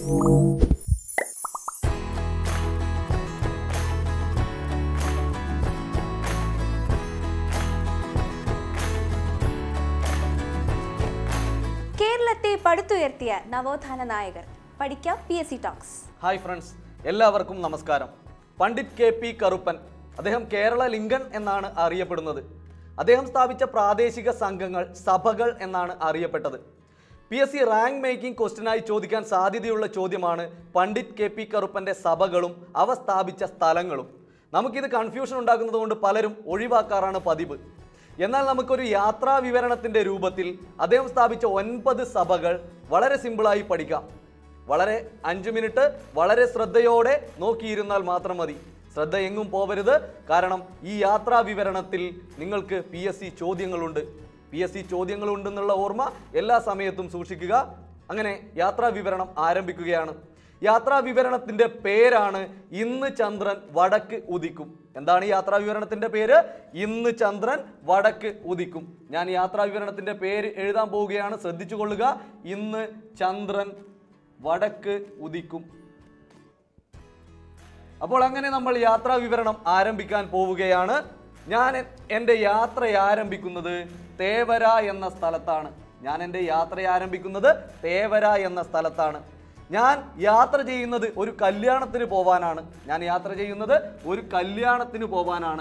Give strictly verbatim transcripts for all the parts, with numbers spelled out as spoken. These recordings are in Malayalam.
കേരളത്തെ പടുത്തുയർത്തിയ നവോത്ഥാന നായകർ. പഠിക്കാം P S C talks. Hi friends, എല്ലാവർക്കും നമസ്കാരം. പണ്ഡിറ്റ് കെ പി കറുപ്പൻ, അദ്ദേഹം കേരള ലിങ്കൺ എന്നാണ് അറിയപ്പെടുന്നത്. അദ്ദേഹം സ്ഥാപിച്ച പ്രാദേശിക സംഘങ്ങൾ സഭകൾ എന്നാണ് അറിയപ്പെട്ടത്. P S C rank making ക്വസ്റ്റ്യനായി ചോദിക്കാൻ സാധ്യതയുള്ള ചോദ്യമാണ് പണ്ഡിറ്റ് കെ പി കറുപ്പൻ്റെ സഭകളും അവ സ്ഥാപിച്ച സ്ഥലങ്ങളും. നമുക്കിത് കൺഫ്യൂഷൻ ഉണ്ടാക്കുന്നത് കൊണ്ട് പലരും ഒഴിവാക്കാറാണ് പതിവ്. എന്നാൽ നമുക്കൊരു യാത്രാ വിവരണത്തിൻ്റെ രൂപത്തിൽ അദ്ദേഹം സ്ഥാപിച്ച ഒൻപത് സഭകൾ വളരെ സിമ്പിളായി പഠിക്കാം. വളരെ അഞ്ച് മിനിറ്റ് വളരെ ശ്രദ്ധയോടെ നോക്കിയിരുന്നാൽ മാത്രം മതി. ശ്രദ്ധ എങ്ങും പോവരുത്, കാരണം ഈ യാത്രാ വിവരണത്തിൽ നിങ്ങൾക്ക് പി എസ് സി ചോദ്യങ്ങളുണ്ട്. പി എസ് സി ചോദ്യങ്ങളുണ്ടെന്നുള്ള ഓർമ്മ എല്ലാ സമയത്തും സൂക്ഷിക്കുക. അങ്ങനെ യാത്രാ വിവരണം ആരംഭിക്കുകയാണ്. യാത്രാ വിവരണത്തിൻ്റെ പേരാണ് ഇന്ന് ചന്ദ്രൻ വടക്ക് ഉദിക്കും. എന്താണ് ഈ യാത്രാ വിവരണത്തിൻ്റെ പേര്? ഇന്ന് ചന്ദ്രൻ വടക്ക് ഉദിക്കും. ഞാൻ യാത്രാ വിവരണത്തിൻ്റെ പേര് എഴുതാൻ പോവുകയാണ്, ശ്രദ്ധിച്ചു കൊള്ളുക. ഇന്ന് ചന്ദ്രൻ വടക്ക് ഉദിക്കും. അപ്പോൾ അങ്ങനെ നമ്മൾ യാത്രാ വിവരണം ആരംഭിക്കാൻ പോവുകയാണ്. ഞാൻ എൻ്റെ യാത്ര ആരംഭിക്കുന്നത് തേവര എന്ന സ്ഥലത്താണ്. ഞാൻ എൻ്റെ യാത്ര ആരംഭിക്കുന്നത് തേവര എന്ന സ്ഥലത്താണ്. ഞാൻ യാത്ര ചെയ്യുന്നത് ഒരു കല്യാണത്തിന് പോവാനാണ്. ഞാൻ യാത്ര ചെയ്യുന്നത് ഒരു കല്യാണത്തിന് പോവാനാണ്.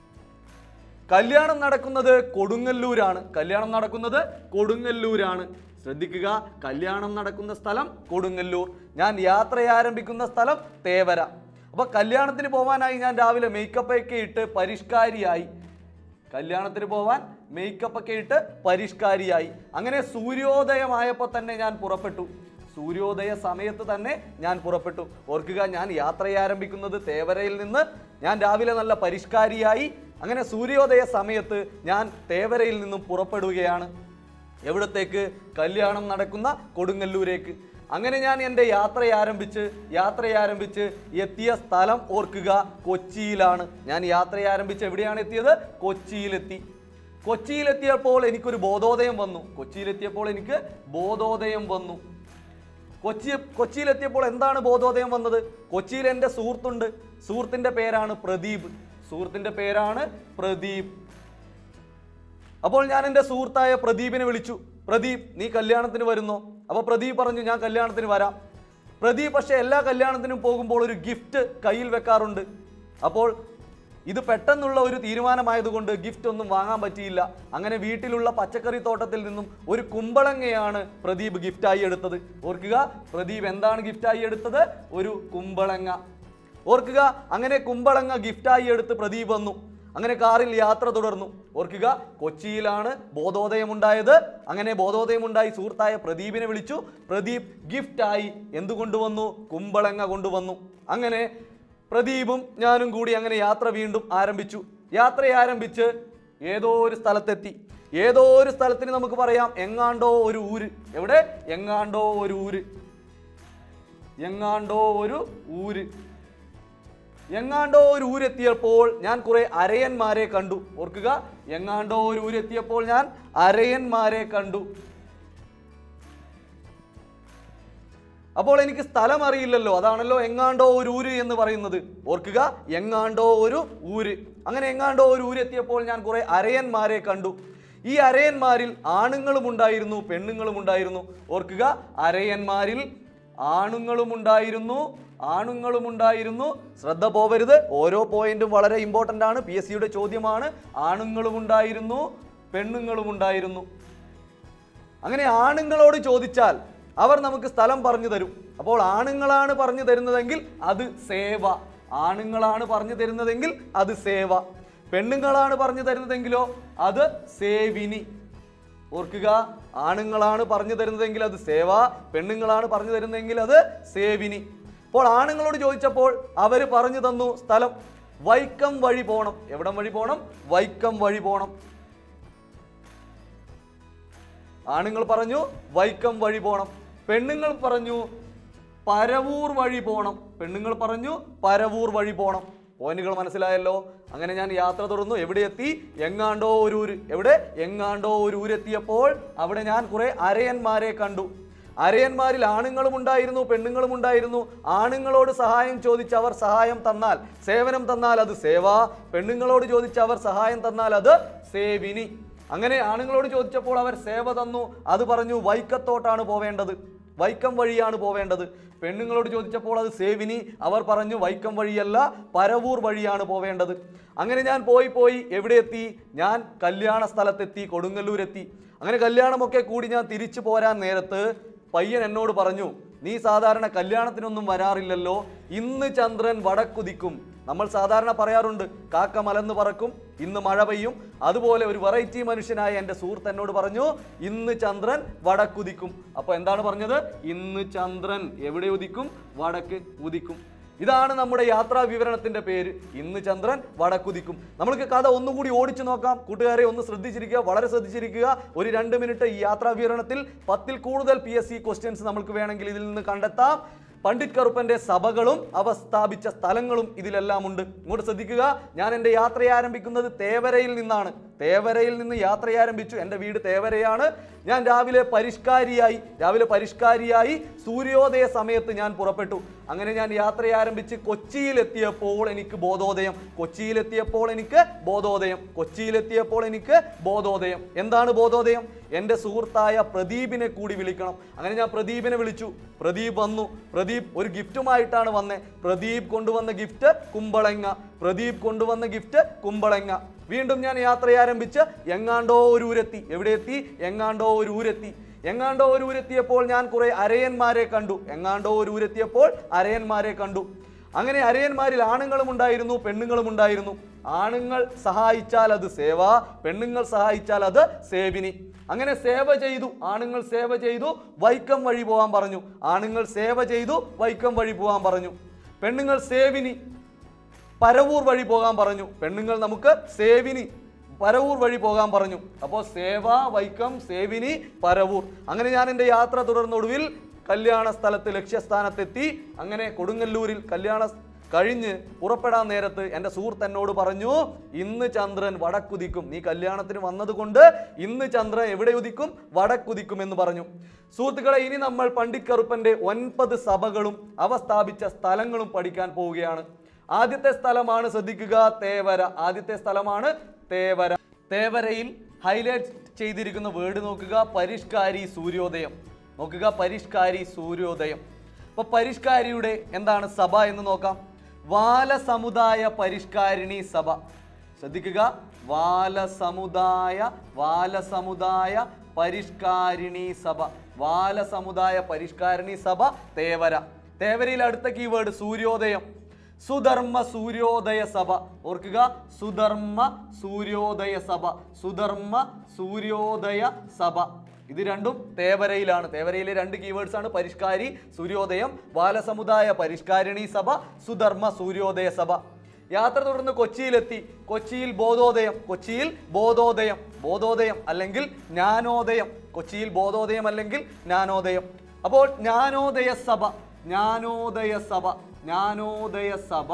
കല്യാണം നടക്കുന്നത് കൊടുങ്ങല്ലൂരാണ്. കല്യാണം നടക്കുന്നത് കൊടുങ്ങല്ലൂരാണ്. ശ്രദ്ധിക്കുക, കല്യാണം നടക്കുന്ന സ്ഥലം കൊടുങ്ങല്ലൂർ. ഞാൻ യാത്ര ആരംഭിക്കുന്ന സ്ഥലം തേവര. അപ്പോൾ കല്യാണത്തിന് പോകാനായി ഞാൻ രാവിലെ മേക്കപ്പ് ഒക്കെ ഇട്ട് പരിഷ്കാരിയായി. കല്യാണത്തിന് പോവാൻ മേക്കപ്പ് ഒക്കെ ഇട്ട് പരിഷ്കാരിയായി. അങ്ങനെ സൂര്യോദയമായപ്പോൾ തന്നെ ഞാൻ പുറപ്പെട്ടു. സൂര്യോദയ സമയത്ത് തന്നെ ഞാൻ പുറപ്പെട്ടു. ഓർക്കുക, ഞാൻ യാത്ര ആരംഭിക്കുന്നത് തേവരയിൽ നിന്ന്. ഞാൻ രാവിലെ നല്ല പരിഷ്കാരിയായി. അങ്ങനെ സൂര്യോദയ സമയത്ത് ഞാൻ തേവരയിൽ നിന്നും പുറപ്പെടുകയാണ്. എവിടത്തേക്ക്? കല്യാണം നടക്കുന്ന കൊടുങ്ങല്ലൂരേക്ക്. അങ്ങനെ ഞാൻ എൻ്റെ യാത്ര ആരംഭിച്ച് യാത്ര ആരംഭിച്ച് എത്തിയ സ്ഥലം ഓർക്കുക, കൊച്ചിയിലാണ്. ഞാൻ യാത്ര ആരംഭിച്ച് എവിടെയാണ് എത്തിയത്? കൊച്ചിയിലെത്തി. കൊച്ചിയിലെത്തിയപ്പോൾ എനിക്കൊരു ബോധോദയം വന്നു. കൊച്ചിയിലെത്തിയപ്പോൾ എനിക്ക് ബോധോദയം വന്നു. കൊച്ചി കൊച്ചിയിലെത്തിയപ്പോൾ എന്താണ് ബോധോദയം വന്നത്? കൊച്ചിയിൽ എൻ്റെ സുഹൃത്തുണ്ട്. സുഹൃത്തിൻ്റെ പേരാണ് പ്രദീപ്. സുഹൃത്തിൻ്റെ പേരാണ് പ്രദീപ്. അപ്പോൾ ഞാൻ എൻ്റെ സുഹൃത്തായ പ്രദീപിനെ വിളിച്ചു. പ്രദീപ്, നീ കല്യാണത്തിന് വരുന്നോ? അപ്പോൾ പ്രദീപ് പറഞ്ഞു, ഞാൻ കല്യാണത്തിന് വരാം. പ്രദീപ് പക്ഷേ എല്ലാ കല്യാണത്തിനും പോകുമ്പോൾ ഒരു ഗിഫ്റ്റ് കയ്യിൽ വെക്കാറുണ്ട്. അപ്പോൾ ഇത് പെട്ടെന്നുള്ള ഒരു തീരുമാനമായതുകൊണ്ട് ഗിഫ്റ്റ് ഒന്നും വാങ്ങാൻ പറ്റിയില്ല. അങ്ങനെ വീട്ടിലുള്ള പച്ചക്കറി തോട്ടത്തിൽ നിന്നും ഒരു കുമ്പളങ്ങയാണ് പ്രദീപ് ഗിഫ്റ്റായി എടുത്തത്. ഓർക്കുക, പ്രദീപ് എന്താണ് ഗിഫ്റ്റായി എടുത്തത്? ഒരു കുമ്പളങ്ങ. ഓർക്കുക, അങ്ങനെ കുമ്പളങ്ങ ഗിഫ്റ്റായി എടുത്ത് പ്രദീപ് വന്നു. അങ്ങനെ കാറിൽ യാത്ര തുടർന്നു. ഓർക്കുക, കൊച്ചിയിലാണ് ബോധോദയമുണ്ടായത്. അങ്ങനെ ബോധോദയമുണ്ടായി സുഹൃത്തായ പ്രദീപിനെ വിളിച്ചു. പ്രദീപ് ഗിഫ്റ്റായി എന്തു കൊണ്ടുവന്നു? കുമ്പളങ്ങ കൊണ്ടുവന്നു. അങ്ങനെ പ്രദീപും ഞാനും കൂടി അങ്ങനെ യാത്ര വീണ്ടും ആരംഭിച്ചു. യാത്ര ആരംഭിച്ച് ഏതോ ഒരു സ്ഥലത്തെത്തി. ഏതോ ഒരു സ്ഥലത്തിന് നമുക്ക് പറയാം എങ്ങാണ്ടോ ഒരു ഊര്. എവിടെ? എങ്ങാണ്ടോ ഒരു ഊര്. എങ്ങാണ്ടോ ഒരു ഊര്. എങ്ങാണ്ടോ ഒരു ഊരെത്തിയപ്പോൾ ഞാൻ കുറെ അരയന്മാരെ കണ്ടു. ഓർക്കുക, എങ്ങാണ്ടോ ഒരു ഊരെത്തിയപ്പോൾ ഞാൻ അരയന്മാരെ കണ്ടു. അപ്പോൾ എനിക്ക് സ്ഥലം അറിയില്ലല്ലോ, അതാണല്ലോ എങ്ങാണ്ടോ ഒരു ഊര് എന്ന് പറയുന്നത്. ഓർക്കുക, എങ്ങാണ്ടോ ഒരു ഊര്. അങ്ങനെ എങ്ങാണ്ടോ ഒരു ഊരെത്തിയപ്പോൾ ഞാൻ കുറെ അരയന്മാരെ കണ്ടു. ഈ അരയന്മാരിൽ ആണുങ്ങളും ഉണ്ടായിരുന്നു, പെണ്ണുങ്ങളും ഉണ്ടായിരുന്നു. ഓർക്കുക, അരയന്മാരിൽ ആണുങ്ങളും ഉണ്ടായിരുന്നു, ആണുങ്ങളും ഉണ്ടായിരുന്നു. ശ്രദ്ധ പോവരുത്, ഓരോ പോയിന്റും വളരെ ഇമ്പോർട്ടൻ്റ് ആണ്. പി എസ് സിയുടെ ചോദ്യമാണ്. ആണുങ്ങളും ഉണ്ടായിരുന്നു, പെണ്ണുങ്ങളും ഉണ്ടായിരുന്നു. അങ്ങനെ ആണുങ്ങളോട് ചോദിച്ചാൽ അവർ നമുക്ക് സ്ഥലം പറഞ്ഞു തരും. അപ്പോൾ ആണുങ്ങളാണ് പറഞ്ഞു തരുന്നതെങ്കിൽ അത് സേവ. ആണുങ്ങളാണ് പറഞ്ഞു തരുന്നതെങ്കിൽ അത് സേവ. പെണ്ണുങ്ങളാണ് പറഞ്ഞു തരുന്നതെങ്കിലോ അത് സേവിനി. ഓർക്കുക, ആണുങ്ങളാണ് പറഞ്ഞു തരുന്നതെങ്കിൽ അത് സേവ, പെണ്ണുങ്ങളാണ് പറഞ്ഞു തരുന്നതെങ്കിൽ അത് സേവിനി. അപ്പോൾ ആണുങ്ങളോട് ചോദിച്ചപ്പോൾ അവർ പറഞ്ഞു തന്നു സ്ഥലം വൈക്കം വഴി പോകണം. എവിടം വഴി പോകണം? വൈക്കം വഴി പോകണം. ആണുങ്ങൾ പറഞ്ഞു വൈക്കം വഴി പോകണം. പെണ്ണുങ്ങൾ പറഞ്ഞു പരവൂർ വഴി പോകണം. പെണ്ണുങ്ങൾ പറഞ്ഞു പരവൂർ വഴി പോകണം. പോയിന്റുകൾ മനസ്സിലായല്ലോ. അങ്ങനെ ഞാൻ യാത്ര തുടർന്നു. എവിടെ എത്തി? എങ്ങാണ്ടോ ഒരു ഊര്. എവിടെ? എങ്ങാണ്ടോ ഒരു ഊരെത്തിയപ്പോൾ അവിടെ ഞാൻ കുറെ അരയന്മാരെ കണ്ടു. അരയന്മാരിൽ ആണുങ്ങളും ഉണ്ടായിരുന്നു പെണ്ണുങ്ങളും ഉണ്ടായിരുന്നു. ആണുങ്ങളോട് സഹായം ചോദിച്ച് അവർ സഹായം തന്നാൽ, സേവനം തന്നാൽ അത് സേവ. പെണ്ണുങ്ങളോട് ചോദിച്ച് അവർ സഹായം തന്നാൽ അത് സേവിനി. അങ്ങനെ ആണുങ്ങളോട് ചോദിച്ചപ്പോൾ അവർ സേവ തന്നു. അത് പറഞ്ഞു വൈക്കത്തോട്ടാണ് പോവേണ്ടത്, വൈക്കം വഴിയാണ് പോവേണ്ടത്. പെണ്ണുങ്ങളോട് ചോദിച്ചപ്പോൾ അത് സേവിനി. അവർ പറഞ്ഞു വൈക്കം വഴിയല്ല, പരവൂർ വഴിയാണ് പോവേണ്ടത്. അങ്ങനെ ഞാൻ പോയി പോയി എവിടെ എത്തി? ഞാൻ കല്യാണ സ്ഥലത്തെത്തി, കൊടുങ്ങല്ലൂരെത്തി. അങ്ങനെ കല്യാണമൊക്കെ കൂടി ഞാൻ തിരിച്ചു പോരാൻ നേരത്ത് പയ്യൻ എന്നോട് പറഞ്ഞു, നീ സാധാരണ കല്യാണത്തിനൊന്നും വരാറില്ലല്ലോ, ഇന്ന് ചന്ദ്രൻ വടക്കുദിക്കും. നമ്മൾ സാധാരണ പറയാറുണ്ട് കാക്ക മലന്ന് പറക്കും, ഇന്ന് മഴ പെയ്യും. അതുപോലെ ഒരു വെറൈറ്റി മനുഷ്യനായ എൻ്റെ സുഹൃത്ത് എന്നോട് പറഞ്ഞു ഇന്ന് ചന്ദ്രൻ വടക്കുദിക്കും. അപ്പോൾ എന്താണ് പറഞ്ഞത്? ഇന്ന് ചന്ദ്രൻ എവിടെ ഉദിക്കും? വടക്ക് ഉദിക്കും. ഇതാണ് നമ്മുടെ യാത്രാ വിവരണത്തിന്റെ പേര്, ഇന്ന് ചന്ദ്രൻ വടക്കുദിക്കും. നമ്മൾക്ക് കഥ ഒന്നുകൂടി ഓടിച്ചു നോക്കാം. കൂട്ടുകാരെ ഒന്ന് ശ്രദ്ധിച്ചിരിക്കുക, വളരെ ശ്രദ്ധിച്ചിരിക്കുക. ഒരു രണ്ട് മിനിറ്റ് ഈ യാത്രാ വിവരണത്തിൽ പത്തിൽ കൂടുതൽ പി എസ് സി ക്വസ്റ്റ്യൻസ് നമുക്ക് വേണമെങ്കിൽ ഇതിൽ നിന്ന് കണ്ടെത്താം. പണ്ഡിറ്റ് കറുപ്പന്റെ സഭകളും അവ സ്ഥാപിച്ച സ്ഥലങ്ങളും ഇതിലെല്ലാം ഉണ്ട്. ഇങ്ങോട്ട് ശ്രദ്ധിക്കുക. ഞാൻ എൻ്റെ യാത്ര ആരംഭിക്കുന്നത് തേവരയിൽ നിന്നാണ്. തേവരയിൽ നിന്ന് യാത്ര ആരംഭിച്ചു. എൻ്റെ വീട് തേവരയാണ്. ഞാൻ രാവിലെ പരിഷ്കാരിയായി രാവിലെ പരിഷ്കാരിയായി സൂര്യോദയ സമയത്ത് ഞാൻ പുറപ്പെട്ടു. അങ്ങനെ ഞാൻ യാത്ര ആരംഭിച്ച് കൊച്ചിയിലെത്തിയപ്പോൾ എനിക്ക് ബോധോദയം കൊച്ചിയിലെത്തിയപ്പോൾ എനിക്ക് ബോധോദയം കൊച്ചിയിലെത്തിയപ്പോൾ എനിക്ക് ബോധോദയം എന്താണ് ബോധോദയം? എൻ്റെ സുഹൃത്തായ പ്രദീപിനെ കൂടി വിളിക്കണം. അങ്ങനെ ഞാൻ പ്രദീപിനെ വിളിച്ചു. പ്രദീപ് വന്നു. പ്രദീപ് ഒരു ഗിഫ്റ്റുമായിട്ടാണ് വന്നേ. പ്രദീപ് കൊണ്ടുവന്ന ഗിഫ്റ്റ് കുമ്പളങ്ങ. പ്രദീപ് കൊണ്ടുവന്ന ഗിഫ്റ്റ് കുമ്പളങ്ങ. വീണ്ടും ഞാൻ യാത്ര ആരംഭിച്ച് എങ്ങാണ്ടോ ഒരു ഊരെത്തി. എവിടെ എത്തി? എങ്ങാണ്ടോ ഒരു ഊരെത്തി. എങ്ങാണ്ടോ ഒരു ഊരെത്തിയപ്പോൾ ഞാൻ കുറെ അരയന്മാരെ കണ്ടു. എങ്ങാണ്ടോ ഒരു ഊരെത്തിയപ്പോൾ അരയന്മാരെ കണ്ടു. അങ്ങനെ അരയന്മാരിൽ ആണുങ്ങളും ഉണ്ടായിരുന്നു പെണ്ണുങ്ങളും ഉണ്ടായിരുന്നു. ആണുങ്ങൾ സഹായിച്ചാൽ അത് സേവ, പെണ്ണുങ്ങൾ സഹായിച്ചാൽ അത് സേവിനി. അങ്ങനെ സേവ ചെയ്തു. ആണുങ്ങൾ സേവ ചെയ്തു, വൈക്കം വഴി പോകാൻ പറഞ്ഞു. ആണുങ്ങൾ സേവ ചെയ്തു, വൈക്കം വഴി പോകാൻ പറഞ്ഞു. പെണ്ണുങ്ങൾ സേവിനി, പരവൂർ വഴി പോകാൻ പറഞ്ഞു. പെണ്ണുങ്ങൾ നമുക്ക് സേവിനി, പരവൂർ വഴി പോകാൻ പറഞ്ഞു. അപ്പോൾ സേവ, വൈക്കം, സേവിനി, പരവൂർ. അങ്ങനെ ഞാൻ എൻ്റെ യാത്ര തുടർന്നൊടുവിൽ കല്യാണ സ്ഥലത്ത് ലക്ഷ്യസ്ഥാനത്തെത്തി. അങ്ങനെ കൊടുങ്ങല്ലൂരിൽ കല്യാണ കഴിഞ്ഞ് പുറപ്പെടാൻ നേരത്ത് എൻ്റെ സുഹൃത്ത് എന്നോട് പറഞ്ഞു ഇന്ന് ചന്ദ്രൻ വടക്കുദിക്കും. നീ കല്യാണത്തിന് വന്നതുകൊണ്ട് ഇന്ന് ചന്ദ്രൻ എവിടെ ഉദിക്കും? വടക്കുദിക്കും എന്ന് പറഞ്ഞു. സുഹൃത്തുക്കളെ, ഇനി നമ്മൾ പണ്ഡിറ്റ് കറുപ്പന്റെ ഒൻപത് സഭകളും അവ സ്ഥാപിച്ച സ്ഥലങ്ങളും പഠിക്കാൻ പോവുകയാണ്. ആദ്യത്തെ സ്ഥലമാണ്, ശ്രദ്ധിക്കുക, തേവര. ആദ്യത്തെ സ്ഥലമാണ് തേവര. തേവരയിൽ ഹൈലൈറ്റ് ചെയ്തിരിക്കുന്ന വേർഡ് നോക്കുക, പരിഷ്കാരി സൂര്യോദയം. നോക്കുക, പരിഷ്കാരി സൂര്യോദയം. അപ്പൊ പരിഷ്കാരിയുടെ എന്താണ് സഭ എന്ന് നോക്കാം. വാലസമുദായ പരിഷ്കാരിണി സഭ. ശ്രദ്ധിക്കുക, വാലസമുദായ വാലസമുദായ പരിഷ്കാരിണി സഭ. വാലസമുദായ പരിഷ്കാരിണി സഭ തേവര. തേവരയിൽ അടുത്ത കീവേഡ് സൂര്യോദയം. സുധർമ്മ സൂര്യോദയ സഭ. ഓർക്കുക, സുധർമ്മ സൂര്യോദയ സഭ. സുധർമ്മ സൂര്യോദയ സഭ. ഇത് രണ്ടും തേവരയിലാണ്. തേവരയിലെ രണ്ട് കീവേഡ്സ് ആണ് പരിഷ്കാരി സൂര്യോദയം, ബാലസമുദായ പരിഷ്കാരിണി സഭ, സുധർമ്മ സൂര്യോദയ സഭ. യാത്ര തുടർന്ന് കൊച്ചിയിലെത്തി. കൊച്ചിയിൽ ബോധോദയം. കൊച്ചിയിൽ ബോധോദയം ബോധോദയം അല്ലെങ്കിൽ ജ്ഞാനോദയം. കൊച്ചിയിൽ ബോധോദയം അല്ലെങ്കിൽ ജ്ഞാനോദയം. അപ്പോൾ ജ്ഞാനോദയ സഭ ജ്ഞാനോദയ സഭ ജ്ഞാനോദയ സഭ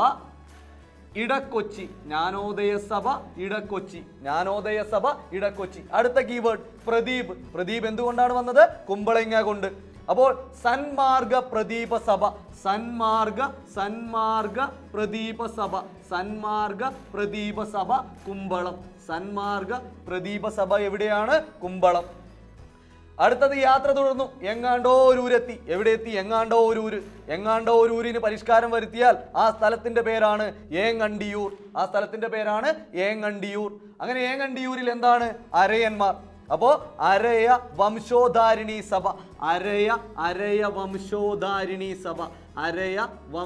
ഇടക്കൊച്ചി. ജ്ഞാനോദയ സഭ ഇടക്കൊച്ചി. ജ്ഞാനോദയ സഭ ഇടക്കൊച്ചി. അടുത്ത കീവേഡ് പ്രദീപ്. പ്രദീപ് എന്തുകൊണ്ടാണ് വന്നത്? കുമ്പളങ്ങ കൊണ്ട്. അപ്പോൾ സന്മാർഗ പ്രദീപ സഭ. സന്മാർഗ സന്മാർഗ പ്രദീപ സഭ. സന്മാർഗ പ്രദീപ സഭ കുമ്പളം. സന്മാർഗ പ്രദീപ സഭ എവിടെയാണ്? കുമ്പളം. അടുത്തത് യാത്ര തുടർന്നു. എങ്ങാണ്ടോ ഒരു ഊരെത്തി. എവിടെ എത്തി? എങ്ങാണ്ടോ ഒരു ഊര്. എങ്ങാണ്ടോ ഒരു ഊരിന് പരിഷ്കാരം വരുത്തിയാൽ ആ സ്ഥലത്തിന്റെ പേരാണ് ഏങ്ങണ്ടിയൂർ. ആ സ്ഥലത്തിന്റെ പേരാണ് ഏങ്ങണ്ടിയൂർ. അങ്ങനെ ഏങ്ങണ്ടിയൂരിൽ എന്താണ്? അരയന്മാർ. അപ്പോ അരയ വംശോധാരിണി സഭ. അരയ അരയ വംശോധാരിണി സഭ. അരയ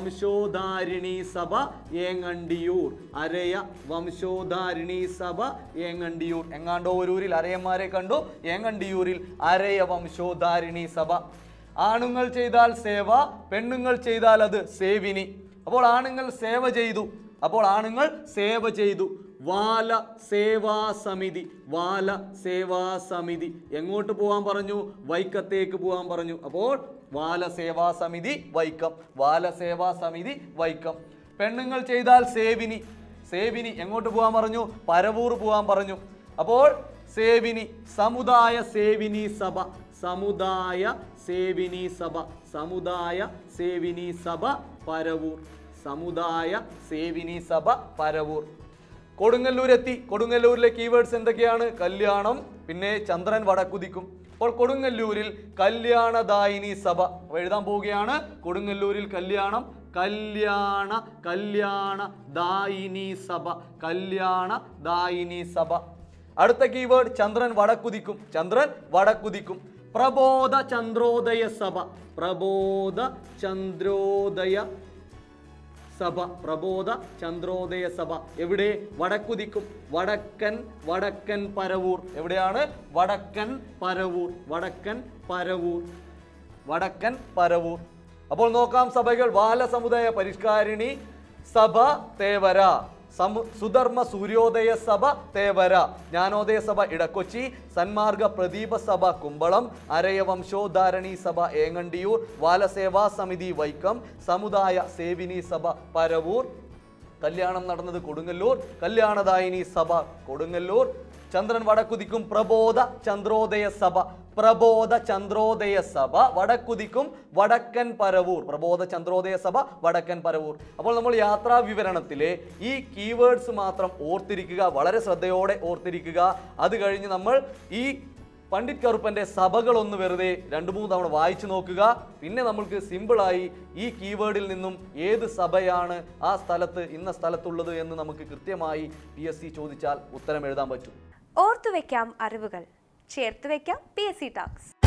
വംശോധാരിണി സഭ ഏങ്ങണ്ടിയൂർ. അരയ വംശോധാരിണി സഭ ഏങ്ങണ്ടിയൂർ. എങ്ങാണ്ടോ ഒരു ഊരിൽ അരയന്മാരെ കണ്ടു. ഏങ്ങണ്ടിയൂരിൽ അരയ വംശോധാരിണി സഭ. ആണുങ്ങൾ ചെയ്താൽ സേവ, പെണ്ണുങ്ങൾ ചെയ്താൽ അത് സേവിനി. അപ്പോൾ ആണുങ്ങൾ സേവ ചെയ്തു. അപ്പോൾ ആണുങ്ങൾ സേവ ചെയ്തു. വാല സേവാ സമിതി. വാല സേവാ സമിതി. എങ്ങോട്ട് പോകാൻ പറഞ്ഞു? വൈക്കത്തേക്ക് പോകാൻ പറഞ്ഞു. അപ്പോൾ വാല സേവാ സമിതി വൈക്കം. വാല സേവാ സമിതി വൈക്കം. പെണ്ണുങ്ങൾ ചെയ്താൽ സേവിനി. സേവിനി എങ്ങോട്ട് പോകാൻ പറഞ്ഞു? പരവൂർ പോകാൻ പറഞ്ഞു. അപ്പോൾ സേവിനി. സമുദായ സേവിനി സഭ. സമുദായ സേവിനി സഭ സമുദായ സേവിനി സഭ പരവൂർ സമുദായ സേവിനി സഭ പരവൂർ. കൊടുങ്ങല്ലൂർ എത്തി. കൊടുങ്ങല്ലൂരിലെ കീവേഡ്സ് എന്തൊക്കെയാണ്? കല്യാണം, പിന്നെ ചന്ദ്രൻ വടക്കുതിക്കും. അപ്പോൾ കൊടുങ്ങല്ലൂരിൽ കല്യാണദായിനി സഭ എഴുതാൻ പോവുകയാണ്. കൊടുങ്ങല്ലൂരിൽ കല്യാണം, കല്യാണ കല്യാണ ദായിനി സഭ കല്യാണ ദായിനി സഭ. അടുത്ത കീവേഡ് ചന്ദ്രൻ വടക്കുതിക്കും. ചന്ദ്രൻ വടക്കുതിക്കും. പ്രബോധ ചന്ദ്രോദയ സഭ പ്രബോധ ചന്ദ്രോദയ സഭ പ്രബോധ ചന്ദ്രോദയ സഭ എവിടെ? വടക്കുതിക്കും. വടക്കൻ വടക്കൻ പരവൂർ എവിടെയാണ്? വടക്കൻ പരവൂർ വടക്കൻ പരവൂർ വടക്കൻ പരവൂർ. അപ്പോൾ നോക്കാം സഭകൾ. ബാലസമുദായ പരിഷ്കാരിണി സഭ തേവര, സമു സുധർമ്മ സൂര്യോദയ സഭ തേവര, ജ്ഞാനോദയ സഭ ഇടക്കൊച്ചി, സന്മാർഗ പ്രദീപ സഭ കുമ്പളം, അരയ വംശോദ്ധാരണി സഭ ഏങ്ങണ്ടിയൂർ, ബാലസേവാ സമിതി വൈക്കം, സമുദായ സേവിനി സഭ പരവൂർ. കല്യാണം നടന്നത് കൊടുങ്ങല്ലൂർ, കല്യാണദായിനി സഭ കൊടുങ്ങല്ലൂർ. ചന്ദ്രൻ വടക്കുതിക്കും. പ്രബോധ ചന്ദ്രോദയ സഭ പ്രബോധ ചന്ദ്രോദയ സഭ വടക്കുതിക്കും വടക്കൻ പരവൂർ പ്രബോധ ചന്ദ്രോദയ സഭ വടക്കൻ പരവൂർ. അപ്പോൾ നമ്മൾ യാത്രാ വിവരണത്തിലെ ഈ കീവേഡ്സ് മാത്രം ഓർത്തിരിക്കുക, വളരെ ശ്രദ്ധയോടെ ഓർത്തിരിക്കുക. അത് കഴിഞ്ഞ് നമ്മൾ ഈ പണ്ഡിറ്റ് കറുപ്പൻ്റെ സഭകളൊന്ന് വെറുതെ രണ്ട് മൂന്ന് തവണ വായിച്ചു നോക്കുക. പിന്നെ നമ്മൾക്ക് സിമ്പിളായി ഈ കീവേഡിൽ നിന്നും ഏത് സഭയാണ് ആ സ്ഥലത്ത് ഇന്ന സ്ഥലത്തുള്ളത് എന്ന് നമുക്ക് കൃത്യമായി പി എസ് സി ചോദിച്ചാൽ ഉത്തരം എഴുതാൻ പറ്റും. ഓർത്തുവെക്കാം അറിവുകൾ, ചേർത്ത് വെക്കാം പി എസ് സി ടോക്സ്.